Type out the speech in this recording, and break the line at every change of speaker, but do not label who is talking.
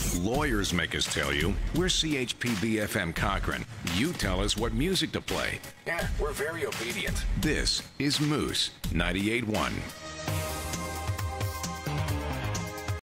Lawyers make us tell you. We're CHPB-FM Cochrane. You tell us what music to play. Yeah, we're very obedient. This is Moose 98.1.